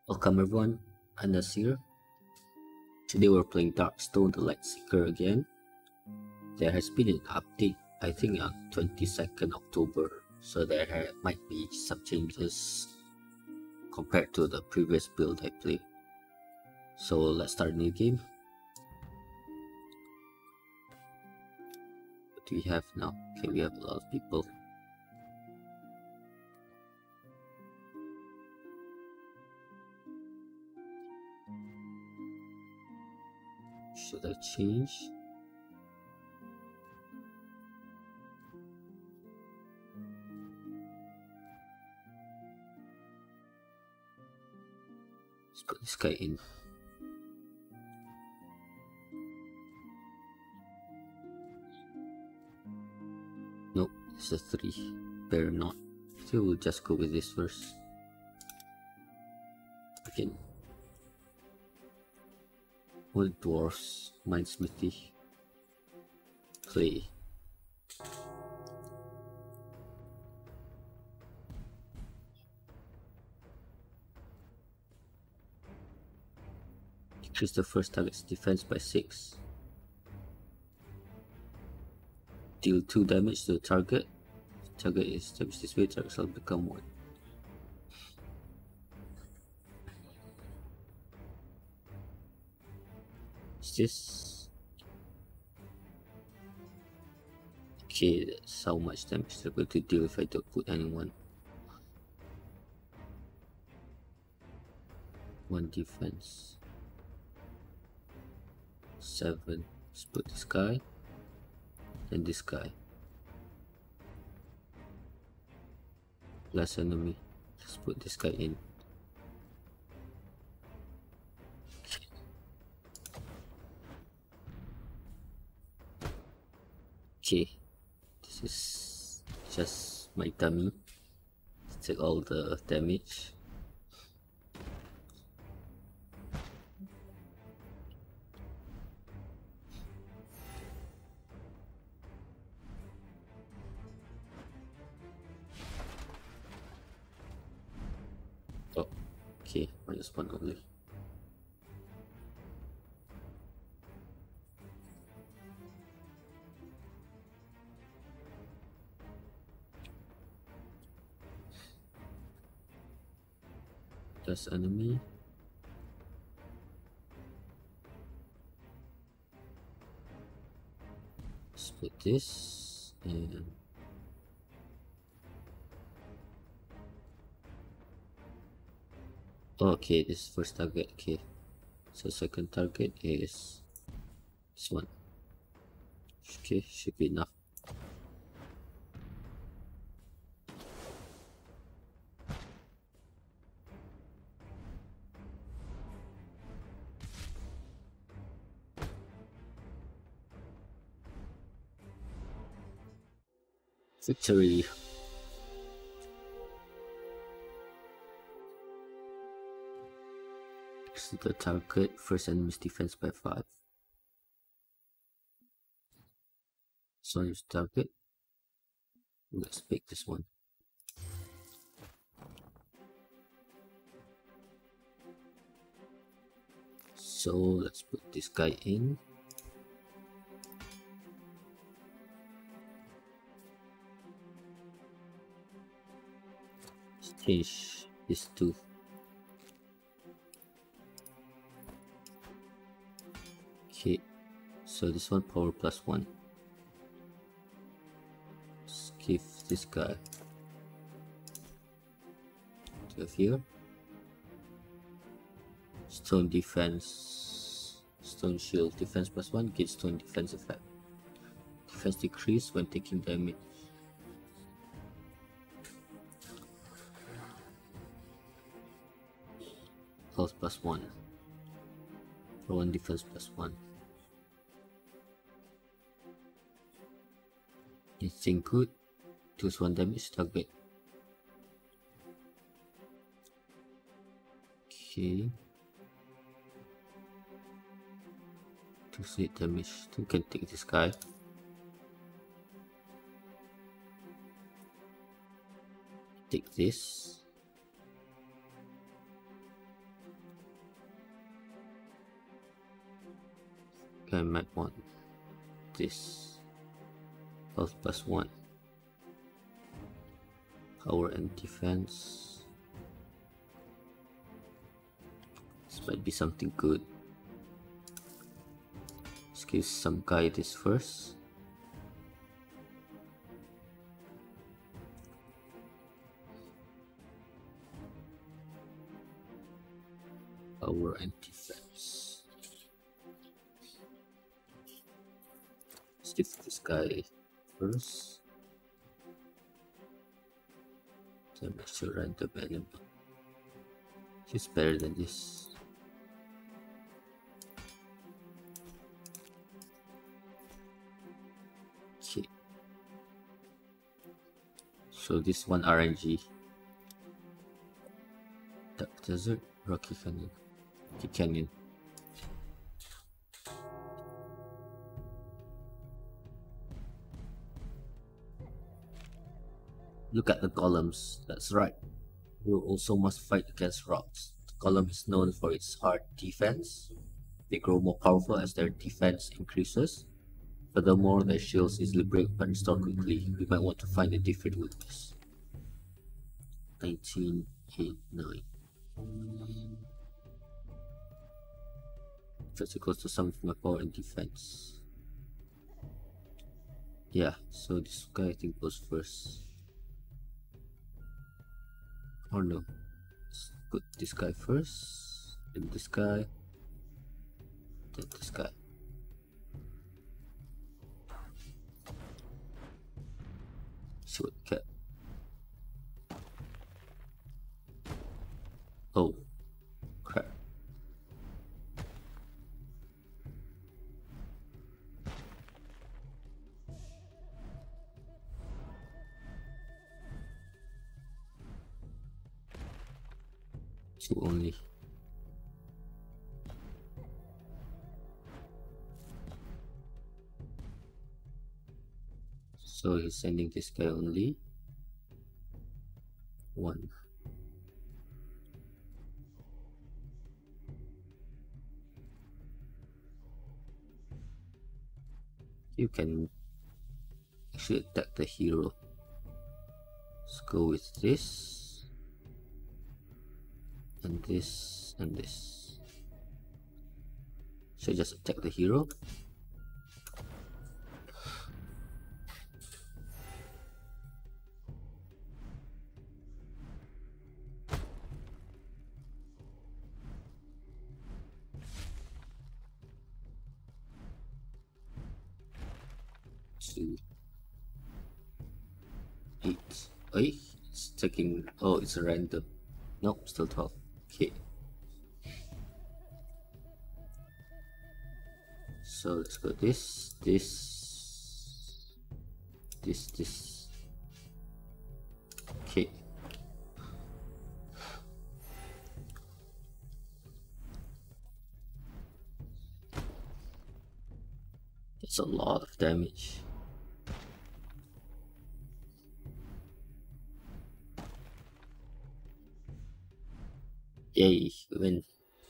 Welcome everyone, Annas here. Today we're playing Darkstone the Lightseeker again. There has been an update, I think on 22nd October, so there might be some changes compared to the previous build I played. So let's start a new game. What do we have now? Okay, we have a lot of people. Should I change? Let's put this guy in. Nope, it's a 3. Better not. So we'll just go with this first. Again. Wood dwarfs, minesmithy, clay. Decrease the first target's defense by 6. Deal 2 damage to the target. If the target is damaged this way, the target shall become 1. Is this? Okay, that's how much damage they're going to deal if I don't put anyone. 1 defense. 7. Let's put this guy. And this guy. Last enemy. Let's put this guy in. Okay, this is just my dummy. Let's take all the damage. Oh, okay, -1 only. That's enemy. Split this and okay, this is first target. Okay, so second target is this one. Okay, should be enough. Victory. So the target first enemy's defense by 5. So use target. Let's pick this one. So let's put this guy in. Change these 2. Okay, so this one power +1. Let's give this guy to here. Stone defense, stone shield defense +1 gives stone defense effect. Defense decrease when taking damage. Health +1 for 1 defense +1. Anything good? Choose 1 damage target. Okay. 2 damage. You can take this guy. Take this. I might want this. Health +1. Power and defense. This might be something good. Let's give some guy this first. Power and defense. Let's give this guy first. Damage to random enemy. He's better than this. Okay. So this one RNG. Dark Desert, Rocky Canyon. Rocky Canyon. Look at the columns, that's right. We also must fight against rocks. The column is known for its hard defense. They grow more powerful as their defense increases. Furthermore, their shields easily break but restore quickly. We might want to find a different weakness. 1989. That's equals to sum of my power and defense. Yeah, so this guy I think goes first. Or no, let's put this guy first, then this guy, then this guy. See what we get. Oh, crap. Two only. So he's sending this guy only. One. You can actually attack the hero. Let's go with this. And this and this. Should I just attack the hero? Two. 8. Hey, it's taking. Oh, it's a random. Nope, still 12. Okay. So let's go this. Okay. It's a lot of damage. Yay, win.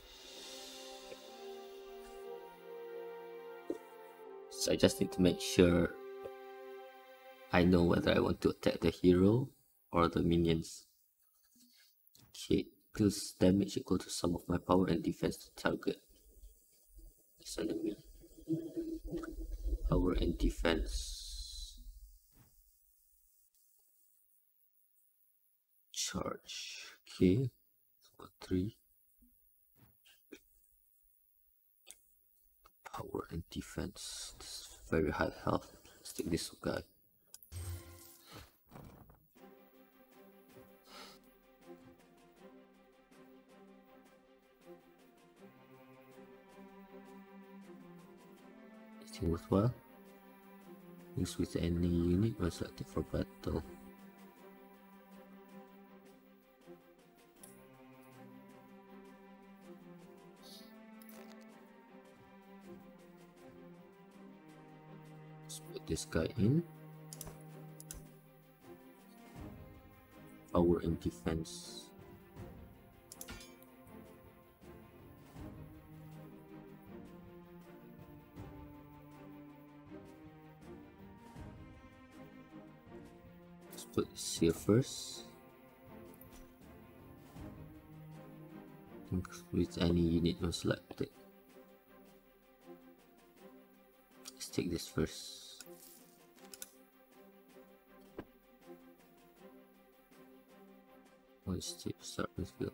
So I just need to make sure I know whether I want to attack the hero or the minions. Okay, deals damage equal to sum of my power and defense to target this enemy. Power and defense. Charge. Okay, got 3. Power and defense. This is very high health. Let's take this guy. Anything worthwhile? Use with any unit or selected for battle. Let's put this guy in. Power and defense. put this here first. With any unit not selected. Let's take this first. One stage start with your.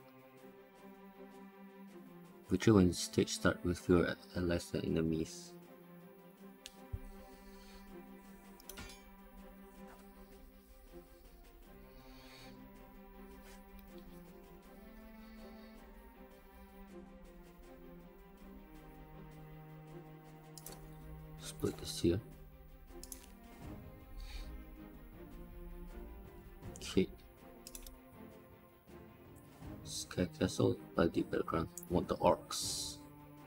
Which one stage start with your allies and enemies? Put this here. Okay. Sky Castle by the background. Want the orcs.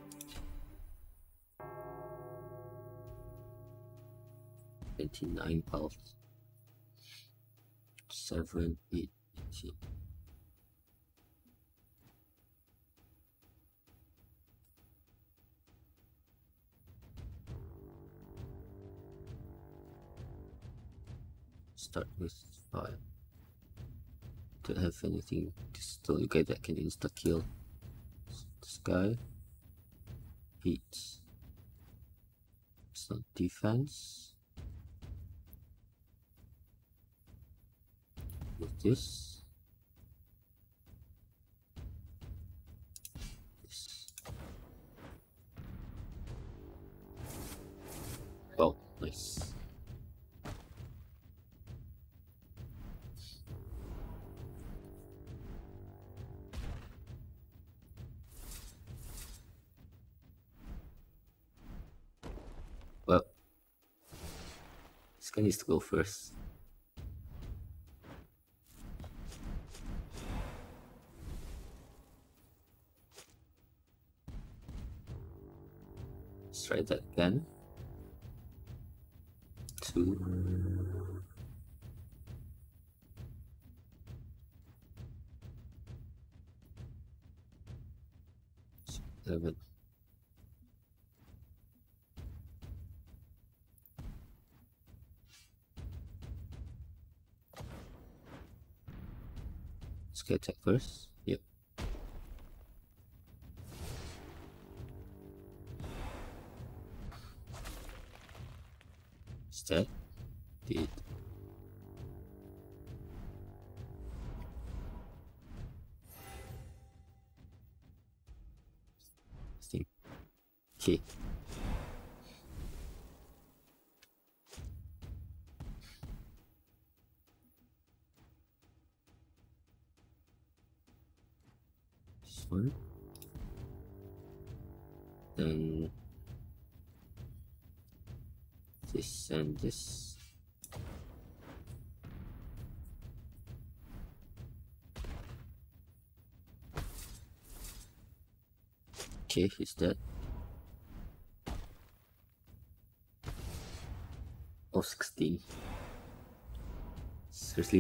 $29. 7, 8, 18. Start with 5. Don't have anything to still you guys that can insta kill. This guy. Beats. It's not defense. With this. This. Oh, nice. Well, this guy needs to go first. Let's try that again. 2. 11. Let's get attack first. Yep. Stat. Did. Think. Okay. This one. Then this and this. Okay, he's dead. Oh, 16. Seriously?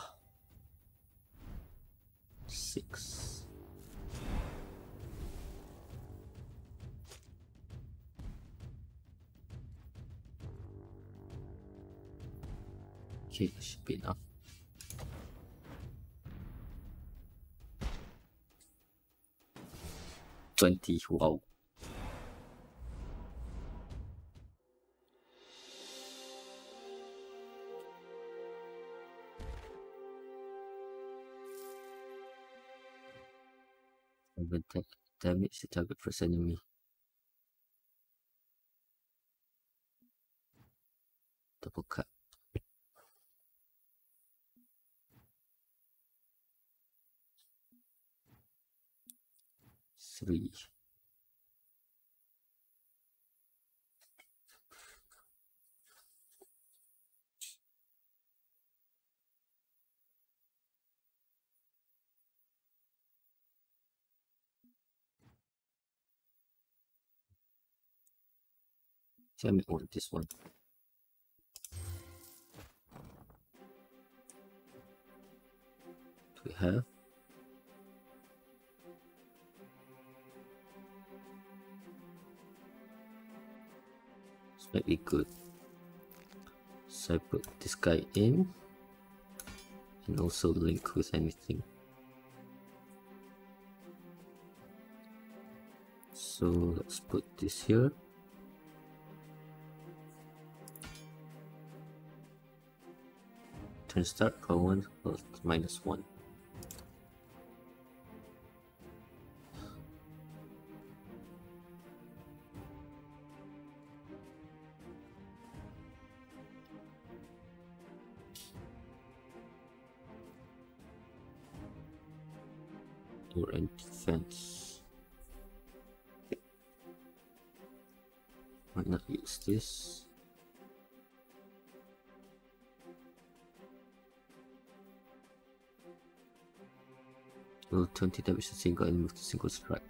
6. Okay, that should be enough. Wow. Damage the target first enemy. Double cut. 3. Tell me on this one. Do we have? This might be good. So I put this guy in. can also link with anything. So let's put this here. Turn start, draw 1, health -1. Or in defense. Might not use this. Will 20 damage to single enemy with a single strike.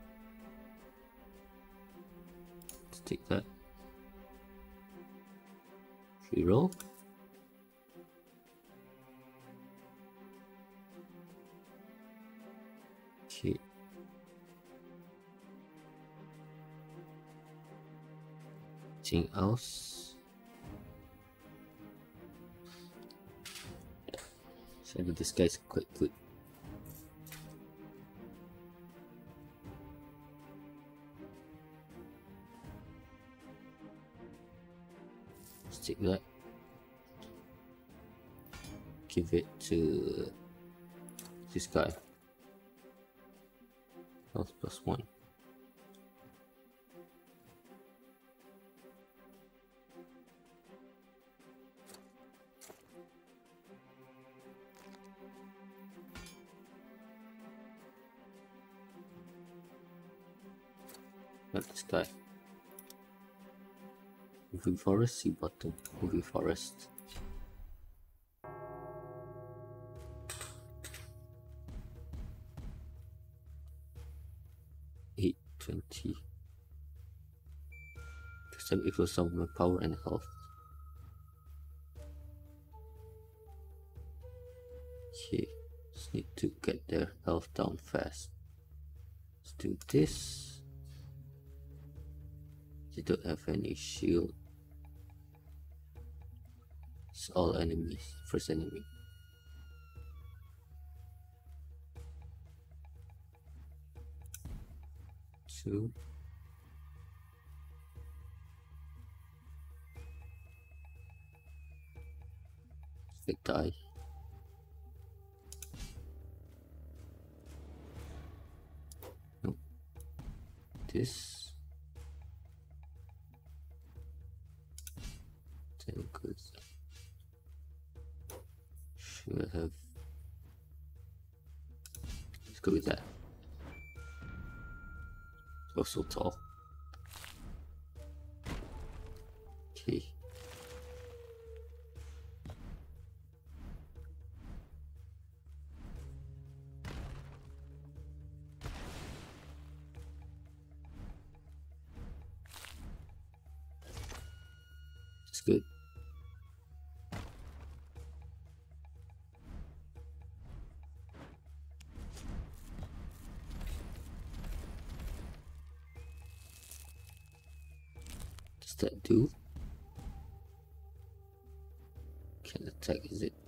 Let's take that. Reroll. Okay. Anything else? So this guy's quite good. Let's take that. Give it to this guy. Health +1. Not this guy. Moving forest, C button. Moving forest. $820. This time equals some of my power and health. Okay, just need to get their health down fast. Let's do this. They don't have any shield. It's all enemies. First enemy. Two. They die. Nope. This. Good. Should I have? Let's go with that. Oh, so tall. Okay. It's good. That do? Can attack, is it?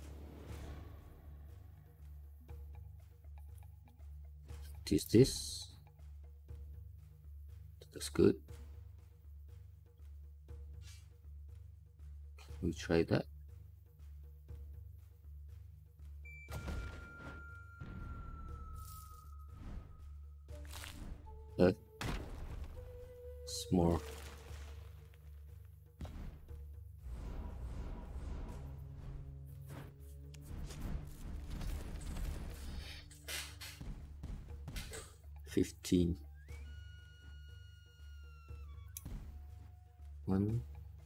Use this. That's good. Let me try that. It's more. $15. 1,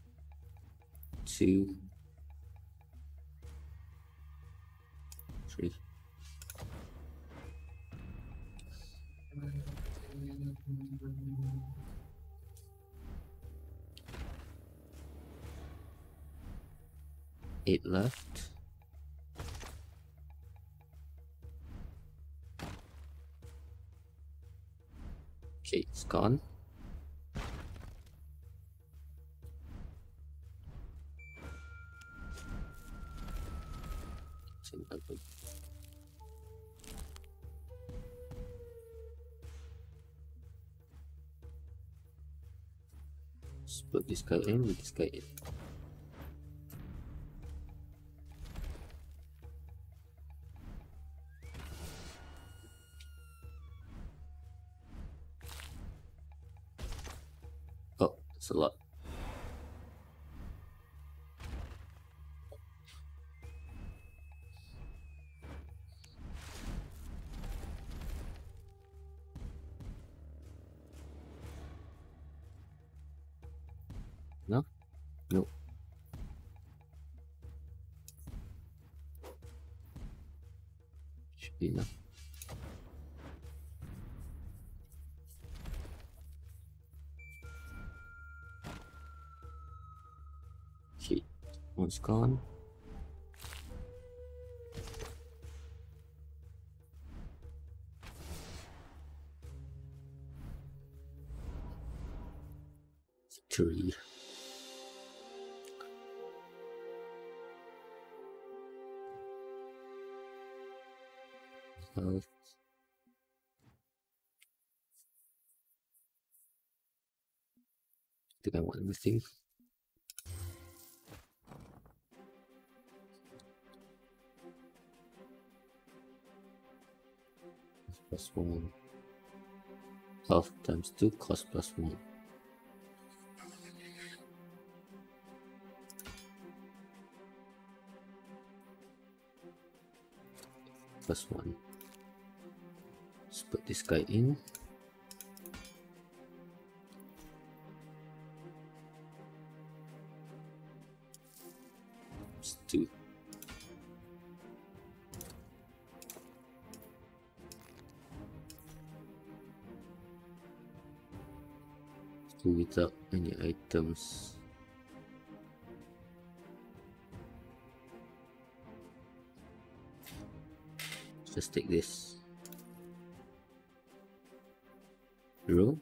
2, 3. Eight left. Okay, it's gone. It's 11. Let's put this guy in with this guy in. Oh, that's a lot. No? No. Should be enough. Okay, one's gone. Victory. Health. I think I want everything. +1. Health times 2, cost +1. +1. Let's put this guy in. It's 2. Without any items. Just take this. Roll.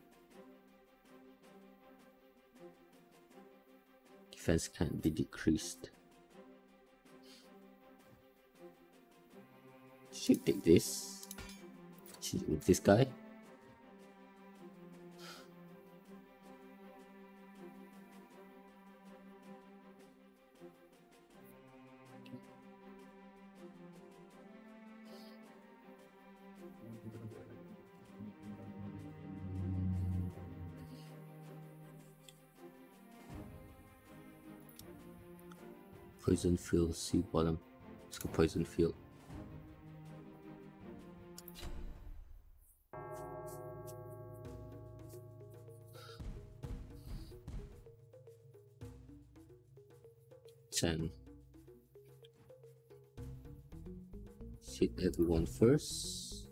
Defense can't be decreased. Should take this. With this guy. Poison field, sea bottom. Let's go poison field. Hit everyone first.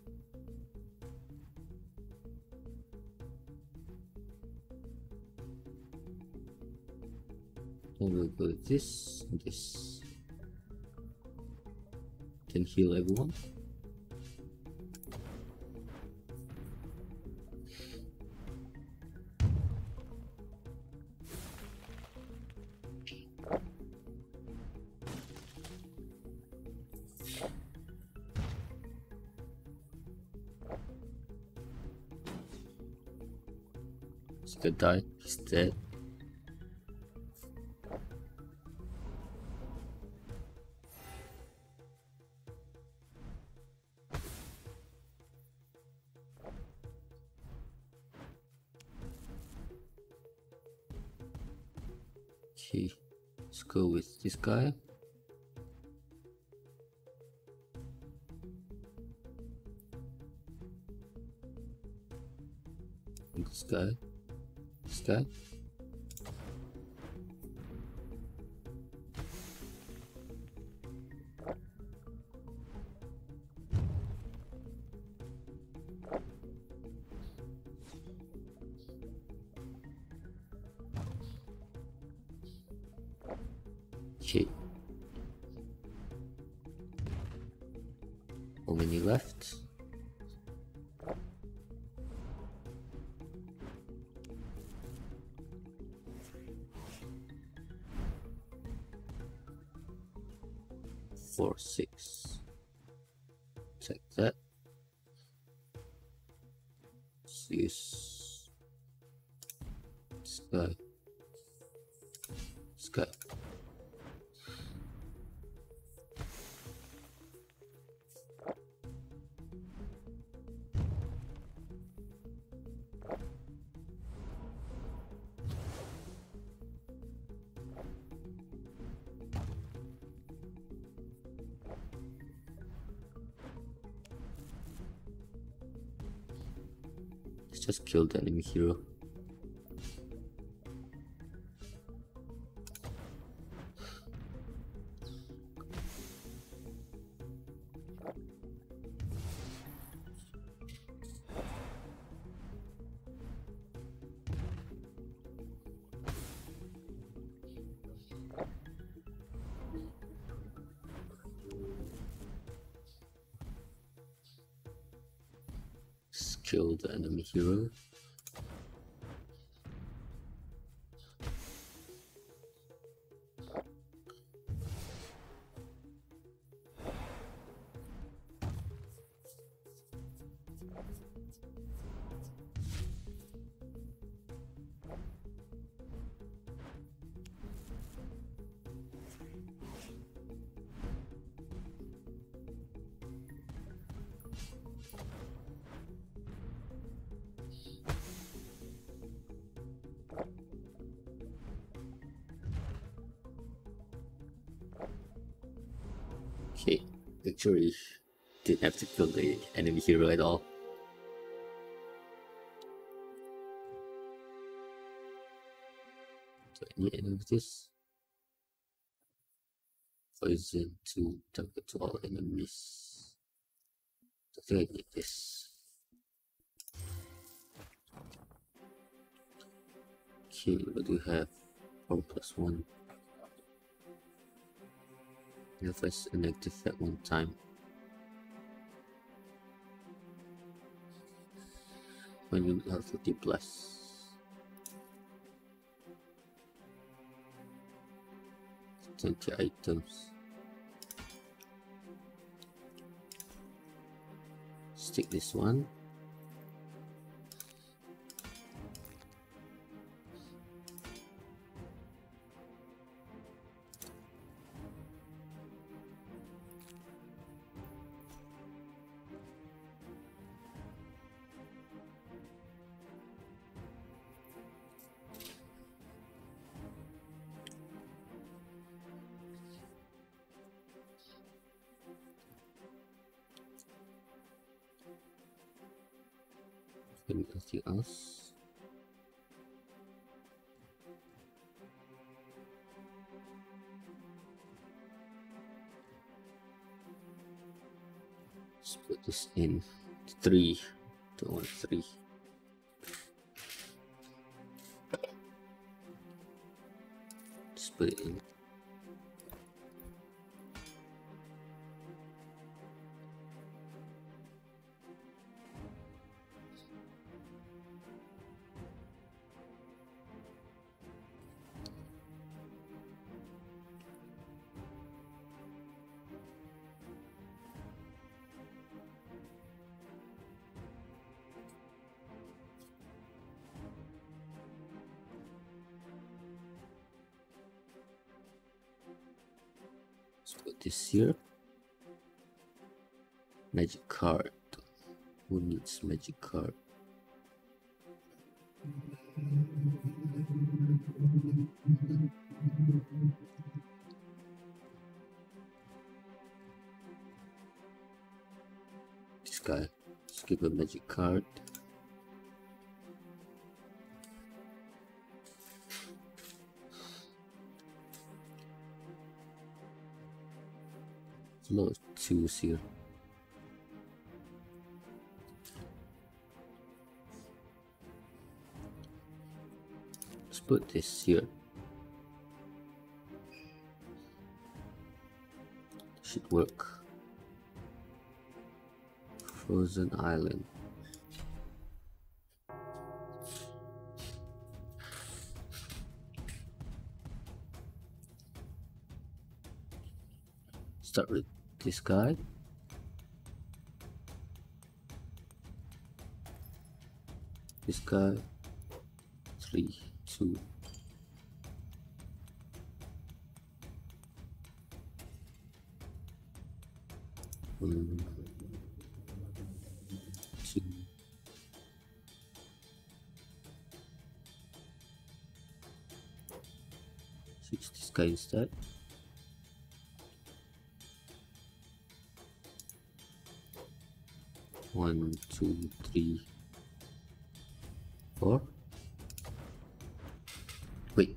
And we'll go with this and this. Can heal everyone. He's gonna die. He's dead. Okay, let's go with this guy. And this guy. This guy. Okay. How many left? Four, 6. Take that. Let's use this guy. guy. Let's just kill the enemy hero. Kill the enemy hero. Okay, actually didn't have to kill the enemy hero at all. Do I need any of this? Poison to target to all enemies. I think I need this. Okay, what do we have? 4+1. If it's inactive at one time. When you have 50 plus. 20 items. Stick this one. Anything else? Let's put this in 3. Don't want 3. Just put it in. Let's put this here. Magic card. Who needs magic card? This guy. Let's give a magic card. Flow 2s here. Let's put this here. Should work. Frozen Island. Start with this guy. This guy. 3, 2. 1, 2. Switch this guy instead. One, two, three, four. Wait.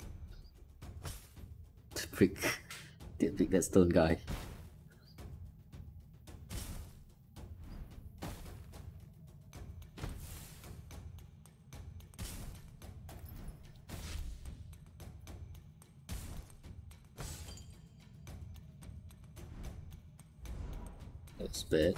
Frick. Didn't pick that stone guy. That's bad.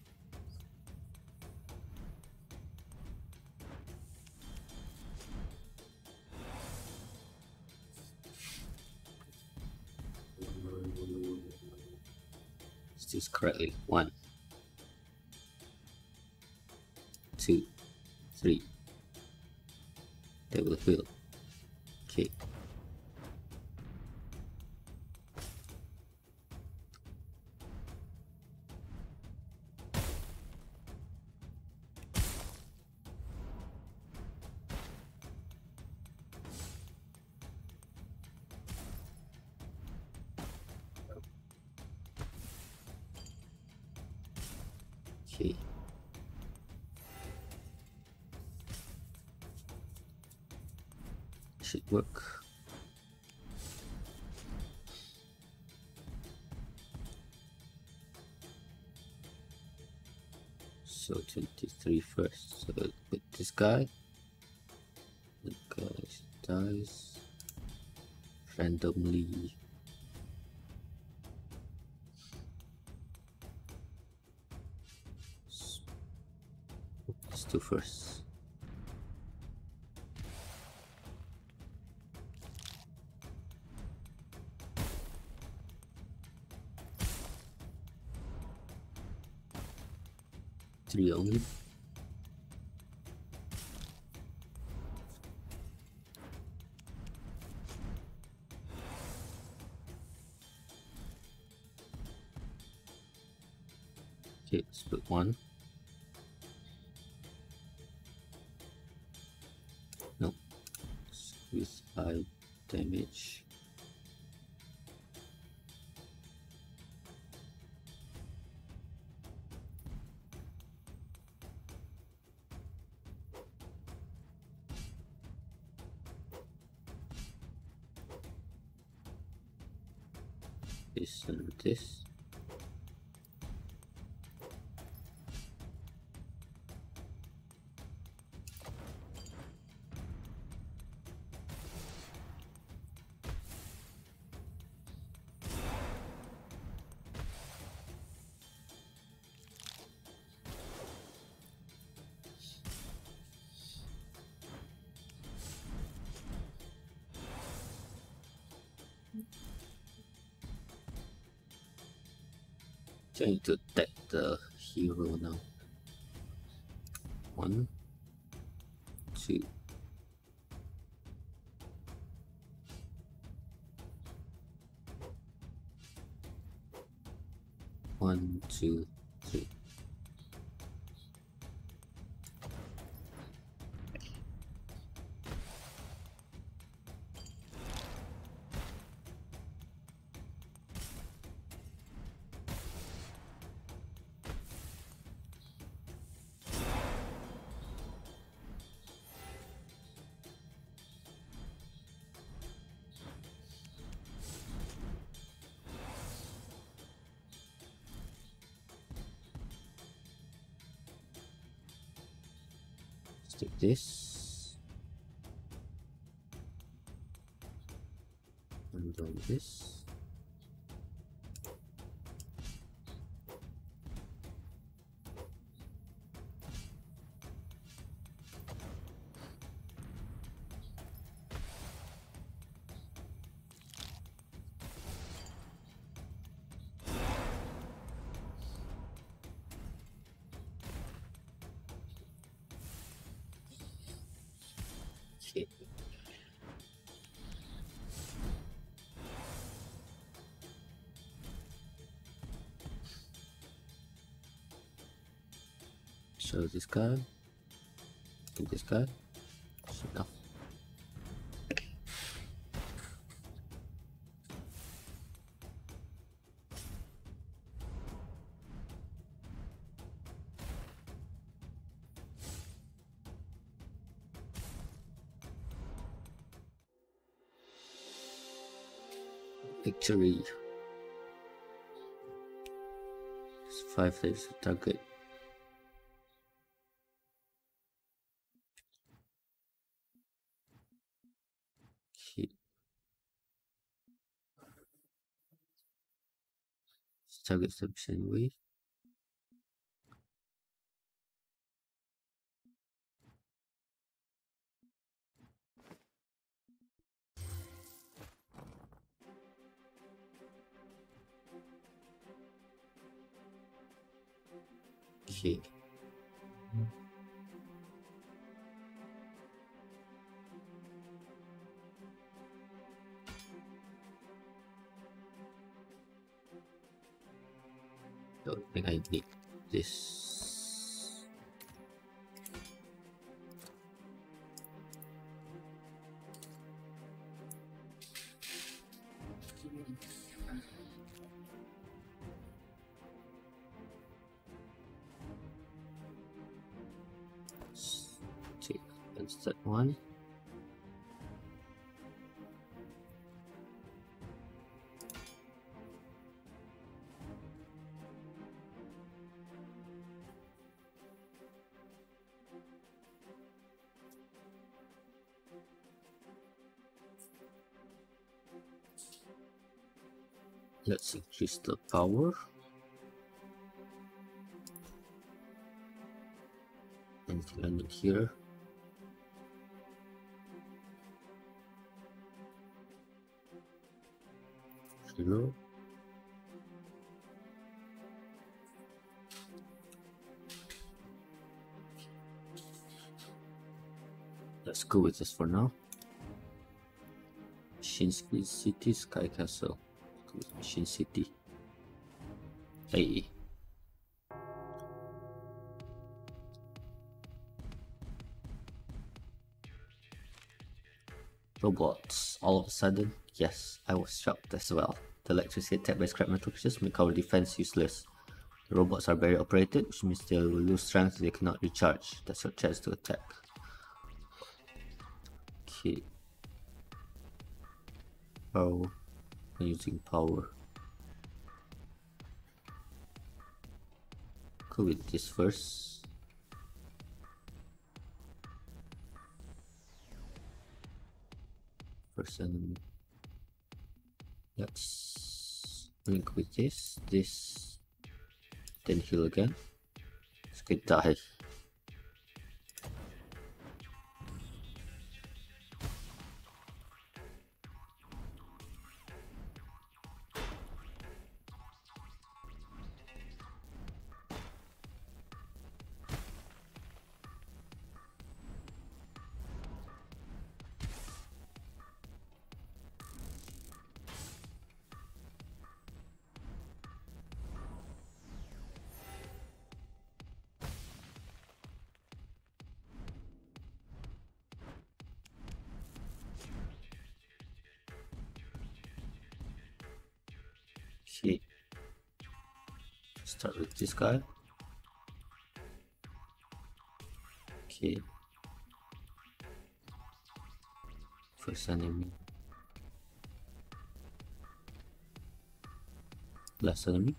Let's do this correctly. 1, 2, 3. They will heal. Okay. Okay. Should work. So 23 first. So put this guy. The guy dies randomly. Let's do first. Three only. Okay, let's put 1. No. With high damage. This and this. Trying to attack the hero now. 1, 2. 1, 2, 3. Let's take this. And then this. Okay. So this guy and this guy. So now victory. 5 is the target. Okay. Target submission way. Okay. Don't think I need this. Take that one. Let's increase the power. Anything I need here? Zero. Let's go with this for now. Machine City, Sky Castle. Machine City. Hey. Robots. All of a sudden, yes, I was shocked as well. The electricity attacked by scrap metal creatures make our defense useless. The robots are barrier operated, which means they will lose strength if they cannot recharge. That's your chance to attack. Okay. Power. I'm using power. Go with this first. First enemy. Let's link with this, then heal again. This could die. Okay. Start with this guy. Okay. First enemy. Last enemy.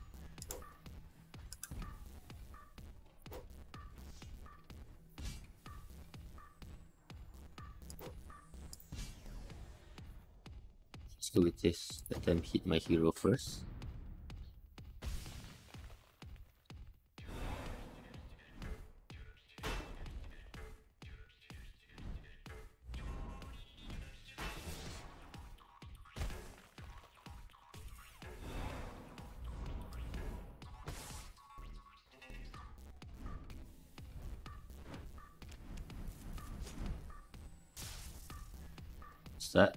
Let's go with this. Let them hit my hero first. What's that?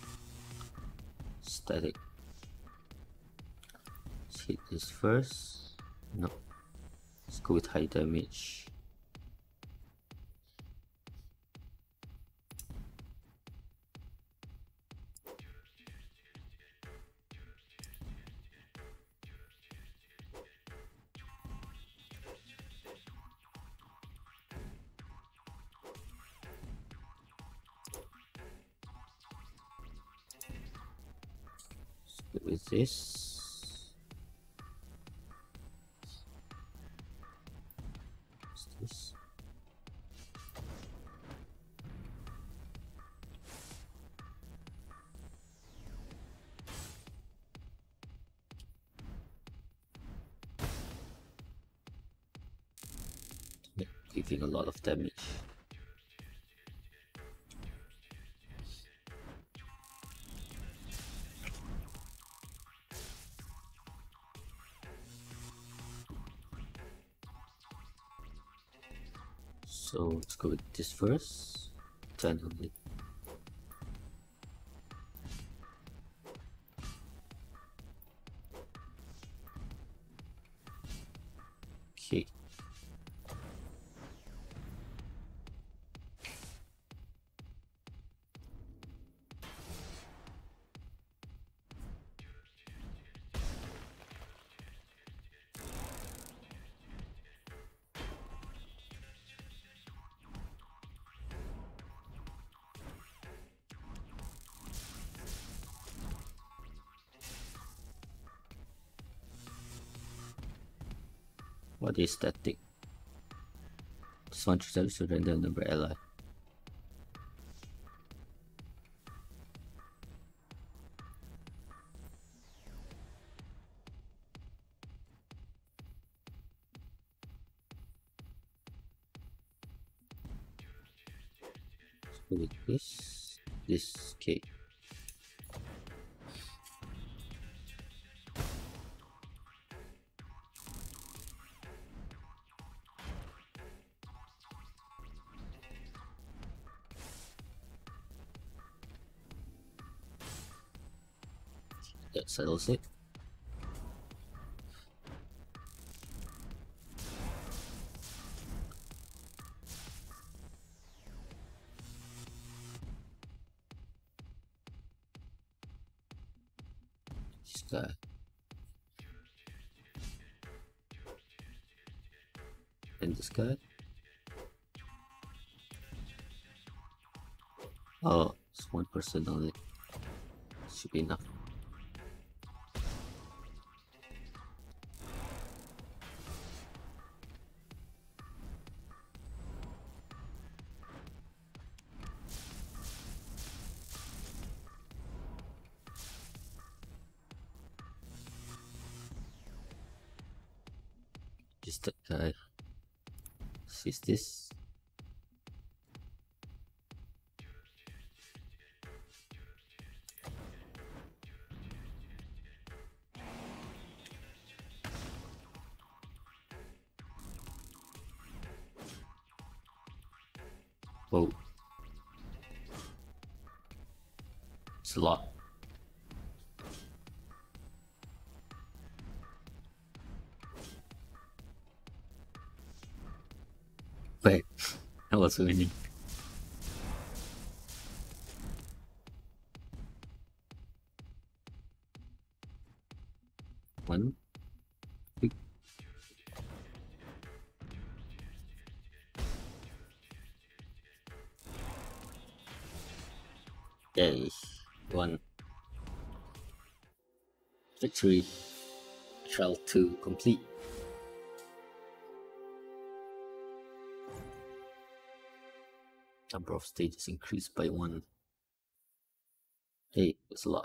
Static. Let's hit this first. No. go with high damage. With this. What's this? Giving a lot of damage. So let's go with this first. 10 on it. Okay. What is that thing? This one should surrender number ally. So with this okay. That settles it. This guy. And this guy. Oh, it's one person only. Should be enough. Just that guy. Sees this. Whoa. It's a lot. Wait, I was winning. One. Two. Yay. One. Victory. Trial 2 complete. Number of stages increased by 1. Hey, that's a lot.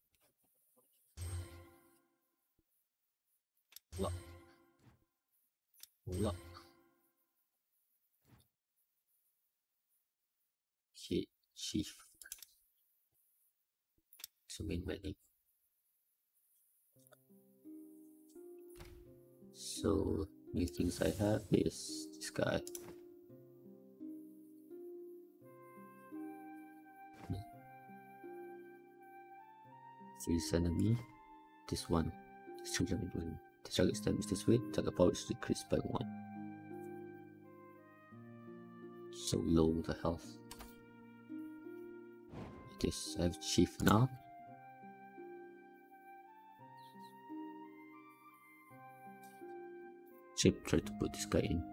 A lot. Okay, chief. So many. So new things I have is this guy. Freeze enemy. This one. The target stamina is this way. Target power is decreased by 1. so low the health. It is I have chief now. Chief try to put this guy in.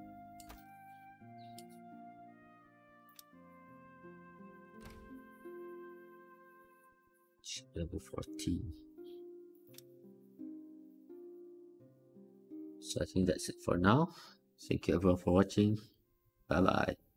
Level 14. So I think that's it for now. Thank you everyone for watching. Bye bye.